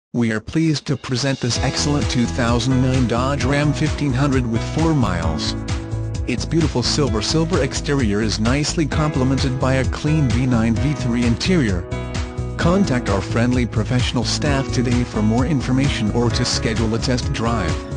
We are pleased to present this excellent 2009 Dodge Ram 1500 with 4 miles. Its beautiful silver exterior is nicely complemented by a clean V9 V3 interior. Contact our friendly professional staff today for more information or to schedule a test drive.